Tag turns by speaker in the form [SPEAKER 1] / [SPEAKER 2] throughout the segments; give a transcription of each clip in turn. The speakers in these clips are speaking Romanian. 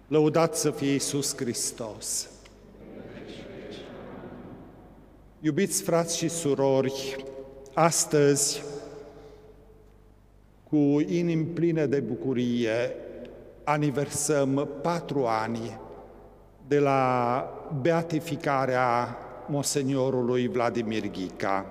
[SPEAKER 1] Lăudat să fie Iisus Hristos! Iubiți frați și surori, astăzi, cu inimi pline de bucurie, aniversăm 4 ani de la beatificarea Monseniorului Vladimir Ghica.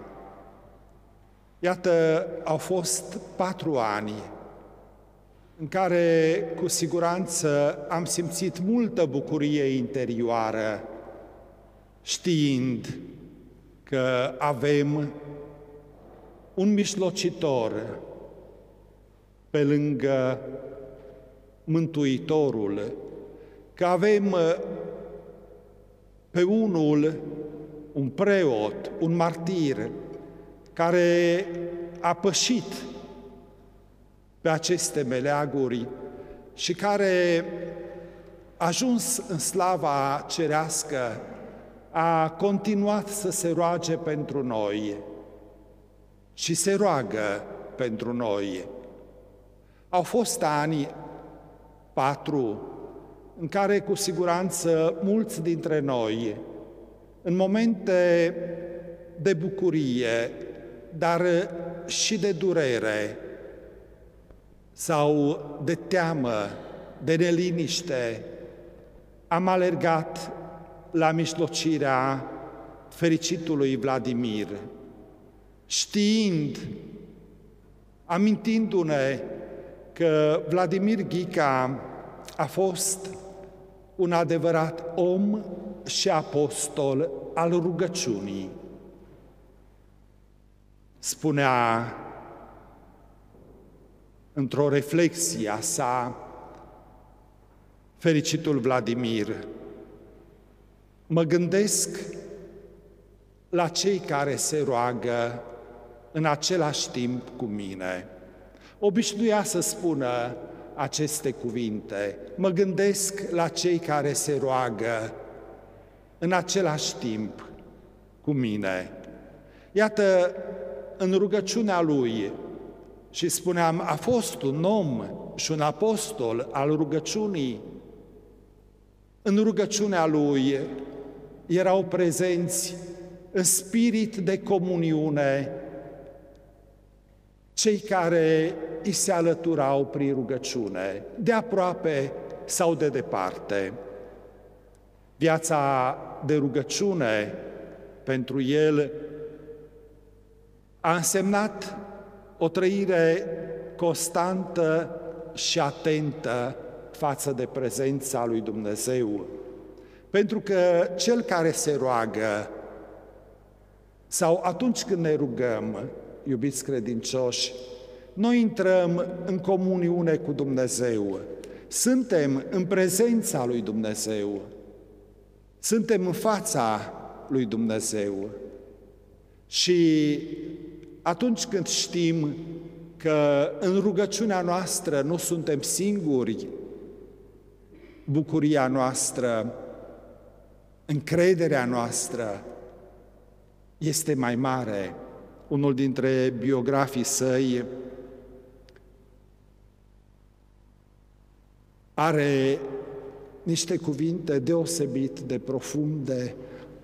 [SPEAKER 1] Iată, au fost 4 ani în care, cu siguranță, am simțit multă bucurie interioară, știind că avem un mijlocitor pe lângă Mântuitorul, că avem pe unul, un preot, un martir, care a pășit pe aceste meleaguri și care, ajuns în slava cerească, a continuat să se roage pentru noi și se roagă pentru noi. Au fost ani 4 în care, cu siguranță, mulți dintre noi, în momente de bucurie, dar și de durere sau de teamă, de neliniște, am alergat la mijlocirea fericitului Vladimir, știind, amintindu-ne că Vladimir Ghica a fost un adevărat om și apostol al rugăciunii. Spunea într-o reflexie a sa fericitul Vladimir: mă gândesc la cei care se roagă în același timp cu mine. Obișnuia să spună aceste cuvinte: mă gândesc la cei care se roagă în același timp cu mine. Iată, în rugăciunea lui, și spuneam, a fost un om și un apostol al rugăciunii, în rugăciunea lui erau prezenți în spirit de comuniune cei care îi se alăturau prin rugăciune, de aproape sau de departe. Viața de rugăciune pentru el a însemnat o trăire constantă și atentă față de prezența lui Dumnezeu. Pentru că cel care se roagă, sau atunci când ne rugăm, iubiți credincioși, noi intrăm în comuniune cu Dumnezeu, suntem în prezența lui Dumnezeu, suntem în fața lui Dumnezeu. Și atunci când știm că în rugăciunea noastră nu suntem singuri, bucuria noastră, încrederea noastră este mai mare. Unul dintre biografii săi are niște cuvinte deosebit de profunde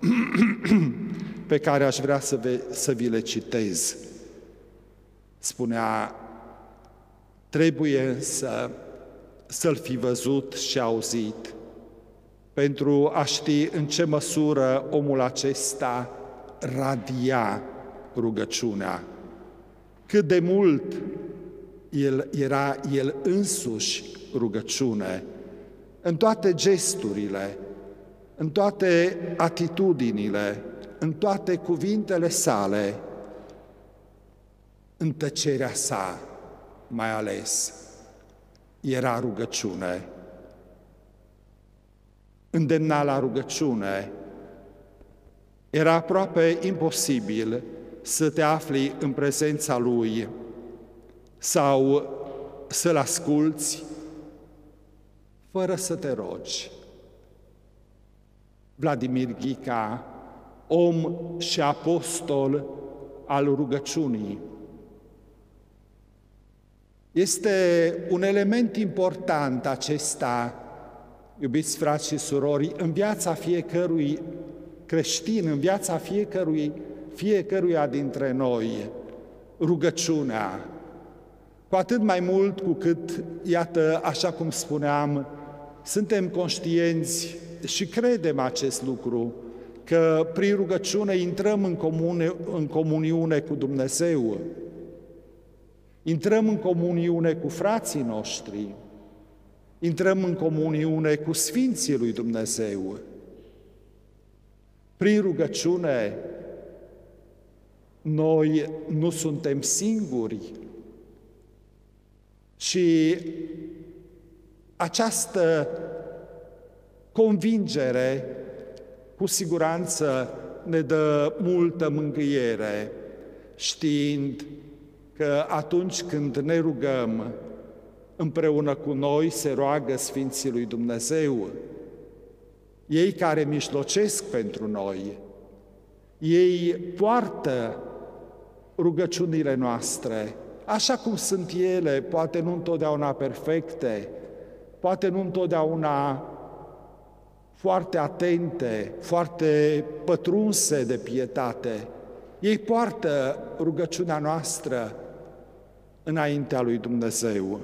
[SPEAKER 1] pe care aș vrea să vi le citez. Spunea: trebuie să-l fi văzut și auzit pentru a ști în ce măsură omul acesta radia rugăciunea, cât de mult era el însuși rugăciune, în toate gesturile, în toate atitudinile, în toate cuvintele sale, în tăcerea sa, mai ales, era rugăciune. Îndemna la rugăciune. Era aproape imposibil să te afli în prezența lui sau să-l asculți fără să te rogi. Vladimir Ghica, om și apostol al rugăciunii, este un element important acesta Iubiți frați și surori, în viața fiecărui creștin, în viața fiecăruia dintre noi, rugăciunea, cu atât mai mult cu cât, iată, așa cum spuneam, suntem conștienți și credem acest lucru, că prin rugăciune intrăm în comuniune cu Dumnezeu, intrăm în comuniune cu frații noștri, intrăm în comuniune cu Sfinții lui Dumnezeu. Prin rugăciune, noi nu suntem singuri și această convingere cu siguranță ne dă multă mângâiere, știind că atunci când ne rugăm, împreună cu noi se roagă Sfinții lui Dumnezeu, ei care mijlocesc pentru noi, ei poartă rugăciunile noastre, așa cum sunt ele, poate nu întotdeauna perfecte, poate nu întotdeauna foarte atente, foarte pătrunse de pietate. Ei poartă rugăciunea noastră înaintea lui Dumnezeu.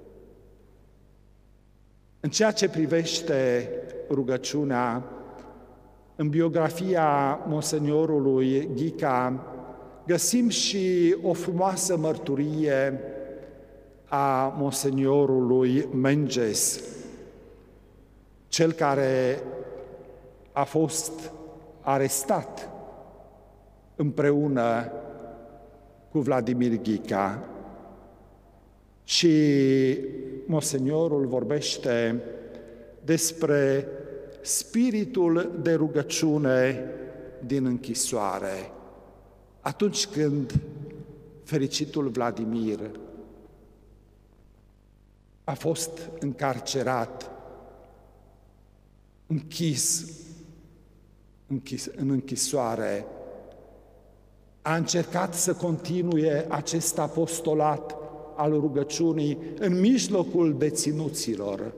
[SPEAKER 1] În ceea ce privește rugăciunea, în biografia Monseniorului Ghica găsim și o frumoasă mărturie a Monseniorului Menges, cel care a fost arestat împreună cu Vladimir Ghica. Și Monseniorul vorbește despre spiritul de rugăciune din închisoare, atunci când fericitul Vladimir a fost încarcerat, închis în închisoare, a încercat să continue acest apostolat al rugăciunii în mijlocul deținuților.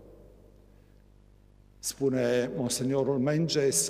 [SPEAKER 1] Spune Monseniorul Menges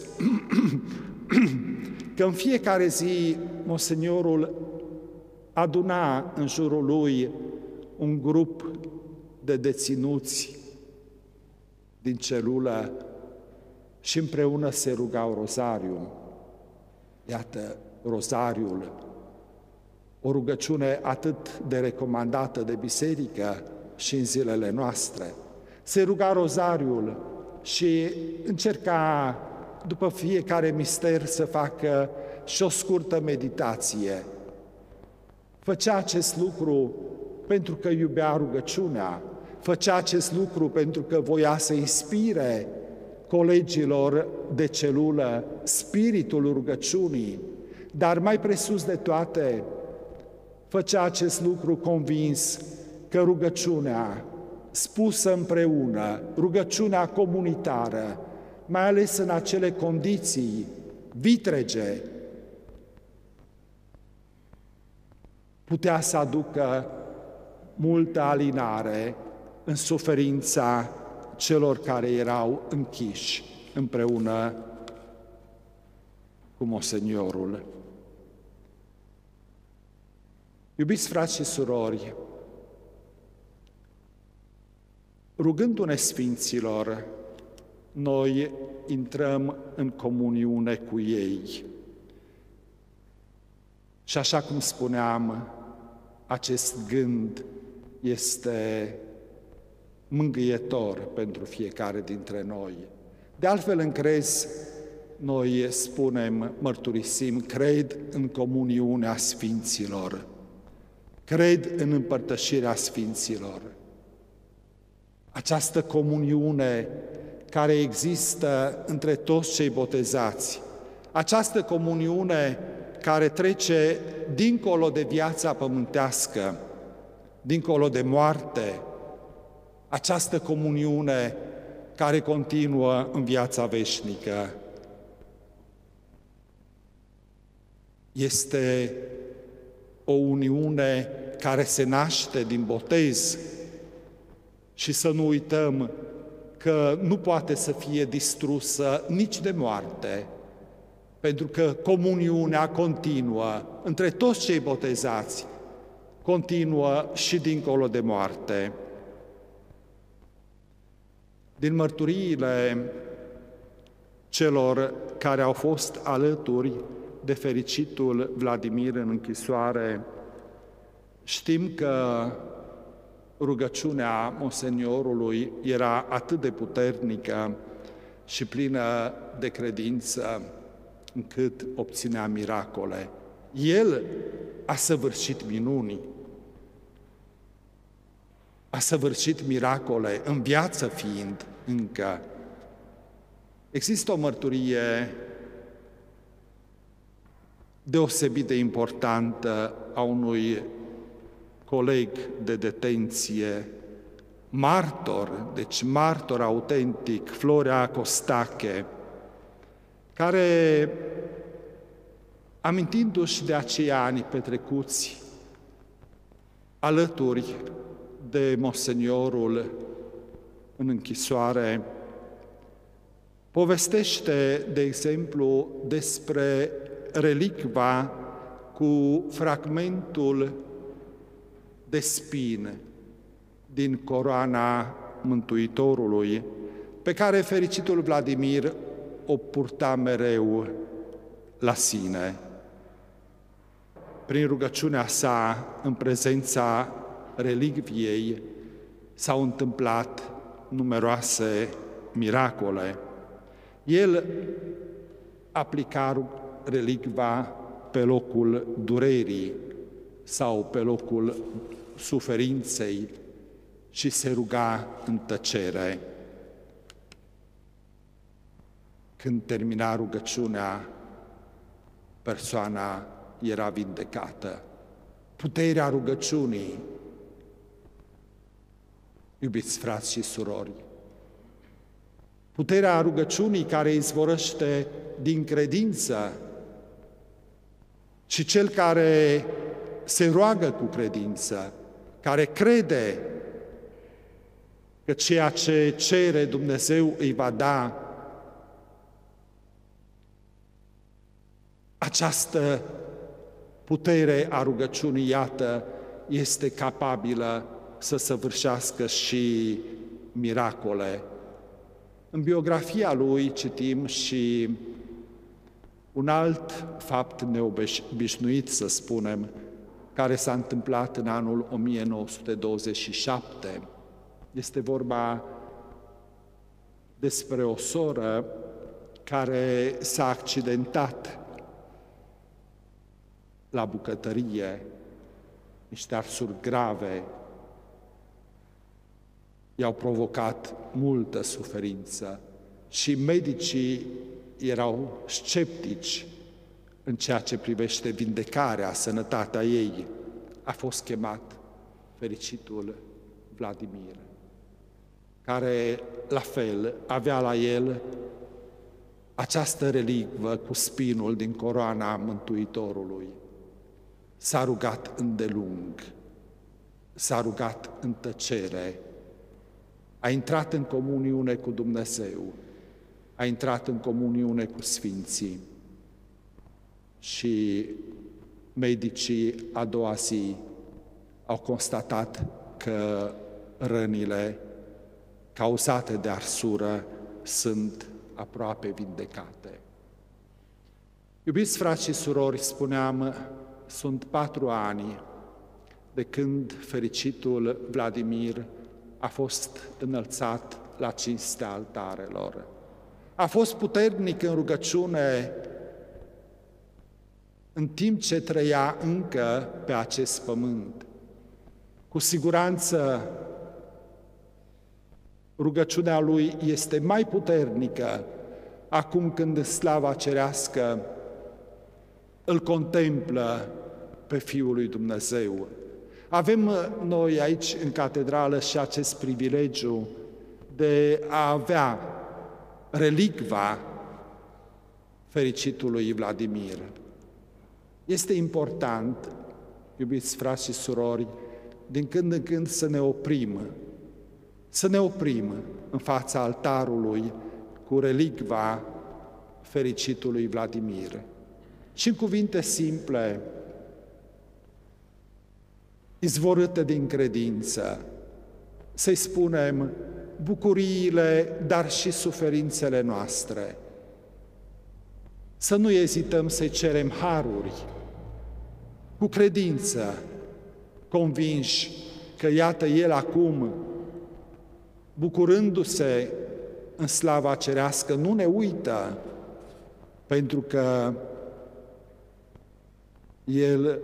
[SPEAKER 1] că în fiecare zi Monseniorul aduna în jurul lui un grup de deținuți din celulă și împreună se rugau rozariul. Iată, rozariul, o rugăciune atât de recomandată de biserică și în zilele noastre. Se ruga rozariul și încerca după fiecare mister să facă și o scurtă meditație. Făcea acest lucru pentru că iubea rugăciunea, făcea acest lucru pentru că voia să inspire colegilor de celulă spiritul rugăciunii, dar mai presus de toate, făcea acest lucru convins că rugăciunea spusă împreună, rugăciunea comunitară, mai ales în acele condiții vitrege, putea să aducă multă alinare în suferința celor care erau închiși împreună cu Monseniorul. Iubiți frați și surori, rugându-ne Sfinților, noi intrăm în comuniune cu ei. Și așa cum spuneam, acest gând este mângâietor pentru fiecare dintre noi. De altfel, în crez, noi spunem, mărturisim, cred în comuniunea Sfinților, cred în împărtășirea Sfinților. Această comuniune care există între toți cei botezați, această comuniune care trece dincolo de viața pământească, dincolo de moarte, această comuniune care continuă în viața veșnică. Este o uniune care se naște din botez și să nu uităm că nu poate să fie distrusă nici de moarte, pentru că comuniunea continuă între toți cei botezați, continuă și dincolo de moarte. Din mărturiile celor care au fost alături de fericitul Vladimir în închisoare, știm că rugăciunea monseniorului era atât de puternică și plină de credință, încât obținea miracole. El a săvârșit minuni, a săvârșit miracole, în viață fiind încă. Există o mărturie deosebit de importantă a unui coleg de detenție, martor, deci martor autentic, Florea Costache, care, amintindu-și de acei ani petrecuți alături de monseniorul în închisoare, povestește, de exemplu, despre relicva cu fragmentul de spine din coroana Mântuitorului, pe care fericitul Vladimir o purta mereu la sine. Prin rugăciunea sa, în prezența relicviei, s-au întâmplat numeroase miracole. El aplica relicva pe locul durerii sau pe locul suferinței și se ruga în tăcere. Când termina rugăciunea, persoana era vindecată. Puterea rugăciunii, iubiți frați și surori, puterea rugăciunii care izvorăște din credință și cel care se roagă cu credință, care crede că ceea ce cere Dumnezeu îi va da, această putere a rugăciunii, iată, este capabilă să săvârșească și miracole. În biografia lui citim și un alt fapt neobișnuit, să spunem, care s-a întâmplat în anul 1927. Este vorba despre o soră care s-a accidentat la bucătărie, niște arsuri grave i-au provocat multă suferință și medicii erau sceptici în ceea ce privește vindecarea, sănătatea ei. A fost chemat fericitul Vladimir, care la fel avea la el această relicvă cu spinul din coroana Mântuitorului. S-a rugat îndelung, s-a rugat în tăcere, a intrat în comuniune cu Dumnezeu, a intrat în comuniune cu Sfinții și medicii a doua zi au constatat că rănile cauzate de arsură sunt aproape vindecate. Iubiți frați și surori, spuneam, sunt 4 ani de când fericitul Vladimir a fost înălțat la cinstea altarelor. A fost puternic în rugăciune în timp ce trăia încă pe acest pământ. Cu siguranță, rugăciunea lui este mai puternică acum când slava cerească îl contemplă pe Fiul lui Dumnezeu. Avem noi aici în catedrală și acest privilegiu de a avea relicva fericitului Vladimir. Este important, iubiți frați și surori, din când în când să ne oprim, să ne oprim în fața altarului cu relicva fericitului Vladimir. Și în cuvinte simple, izvorâte din credință, să-i spunem bucuriile, dar și suferințele noastre. Să nu ezităm să-i cerem haruri, cu credință, convinși că iată El acum, bucurându-se în slava cerească, nu ne uită, pentru că El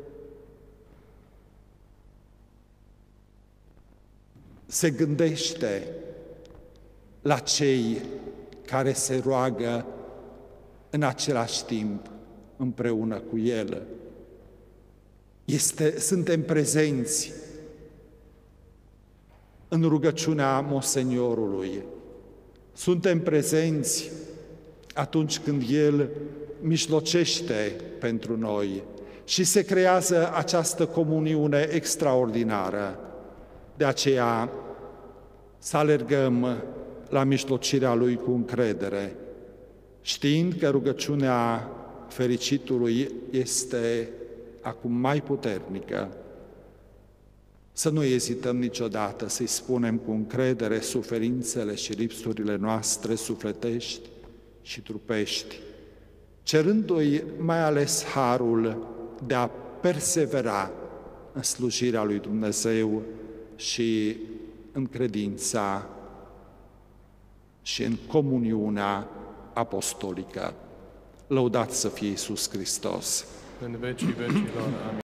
[SPEAKER 1] se gândește la cei care se roagă în același timp împreună cu El. Suntem prezenți în rugăciunea Monseniorului. Suntem prezenți atunci când El mijlocește pentru noi și se creează această comuniune extraordinară. De aceea să alergăm la mijlocirea Lui cu încredere, știind că rugăciunea fericitului este acum mai puternică. Să nu ezităm niciodată să-i spunem cu încredere suferințele și lipsurile noastre sufletești și trupești, cerându-i mai ales harul de a persevera în slujirea lui Dumnezeu și în credința și în comuniunea apostolică. Lăudat să fie Iisus Hristos!
[SPEAKER 2] În vecii vecilor. Amin.